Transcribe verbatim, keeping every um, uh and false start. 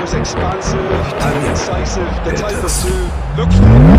as expansive and incisive, the type of who looks for